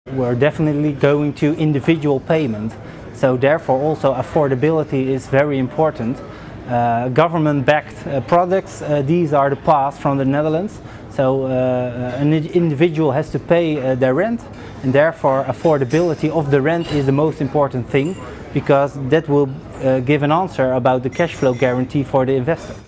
We're definitely going to individual payment, so therefore also affordability is very important. Government-backed products, these are the past from the Netherlands, so an individual has to pay their rent, and therefore affordability of the rent is the most important thing, because that will give an answer about the cash flow guarantee for the investor.